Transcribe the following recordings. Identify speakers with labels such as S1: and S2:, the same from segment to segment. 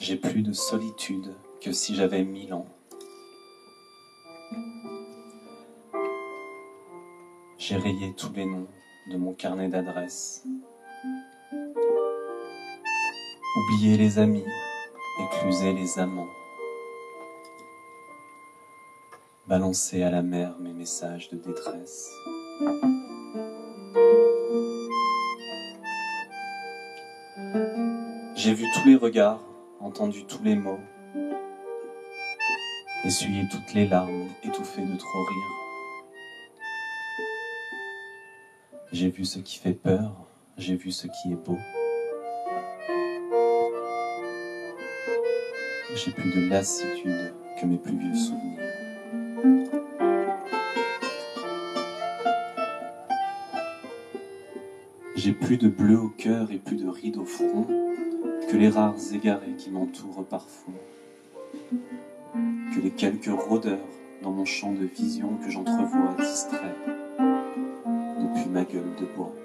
S1: J'ai plus de solitude que si j'avais 1000 ans. J'ai rayé tous les noms de mon carnet d'adresses. Oublié les amis, éclusé les amants. Balancé à la mer mes messages de détresse. J'ai vu tous les regards, entendu tous les mots, essuyé toutes les larmes, étouffé de trop rire. J'ai vu ce qui fait peur, j'ai vu ce qui est beau. J'ai plus de lassitude que mes plus vieux souvenirs. J'ai plus de bleu au cœur et plus de rides au front que les rares égarés qui m'entourent parfois, que les quelques rôdeurs dans mon champ de vision que j'entrevois distrait depuis ma gueule de bois.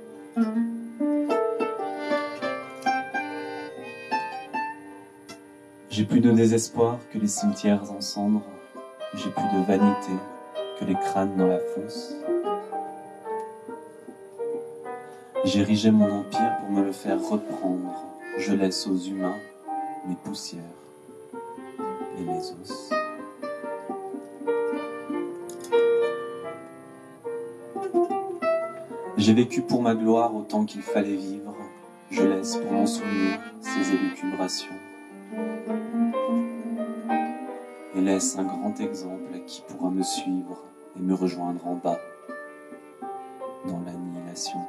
S1: J'ai plus de désespoir que les cimetières en cendres, j'ai plus de vanité que les crânes dans la fosse. J'érigeais mon empire pour me le faire reprendre, je laisse aux humains mes poussières et mes os. J'ai vécu pour ma gloire autant qu'il fallait vivre, je laisse pour m'en souvenir ces élucubrations. Et laisse un grand exemple à qui pourra me suivre et me rejoindre en bas, dans l'annihilation.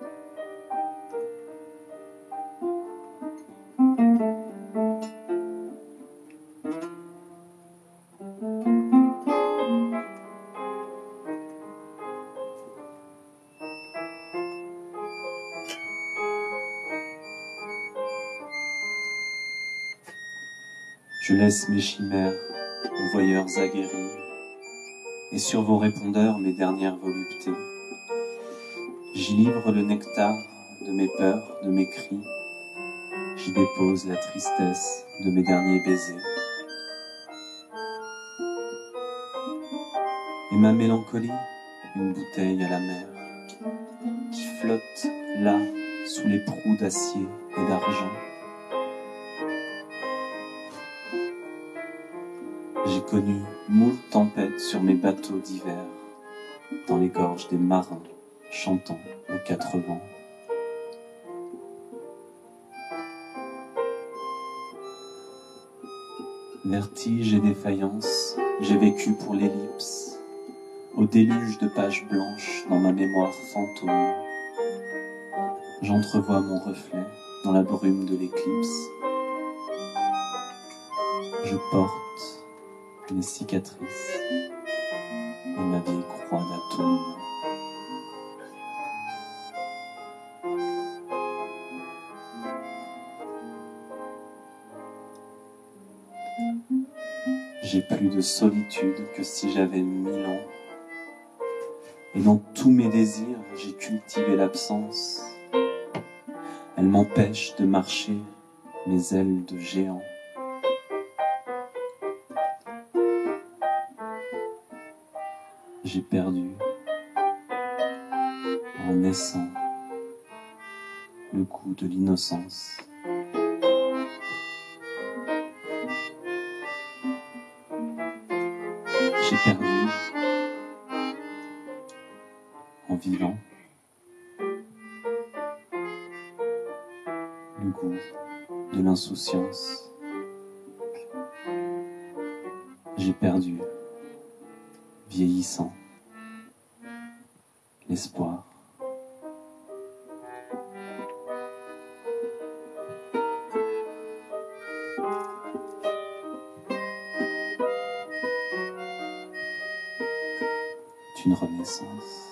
S1: Je laisse mes chimères aux voyeurs aguerris, et sur vos répondeurs mes dernières voluptés. J'y livre le nectar de mes peurs, de mes cris, j'y dépose la tristesse de mes derniers baisers. Et ma mélancolie, une bouteille à la mer, qui flotte là, sous les proues d'acier et d'argent. J'ai connu moult tempêtes sur mes bateaux d'hiver, dans les gorges des marins, chantant aux 4 vents. Vertige et défaillance, j'ai vécu pour l'ellipse, au déluge de pages blanches dans ma mémoire fantôme. J'entrevois mon reflet dans la brume de l'éclipse. Je porte les cicatrices et ma vieille croix d'atome. J'ai plus de solitude que si j'avais 1000 ans. Et dans tous mes désirs, j'ai cultivé l'absence. Elle m'empêche de marcher mes ailes de géant. J'ai perdu, en naissant, le goût de l'innocence. J'ai perdu, en vivant, le goût de l'insouciance. J'ai perdu, vieillissant, l'espoir. Une renaissance.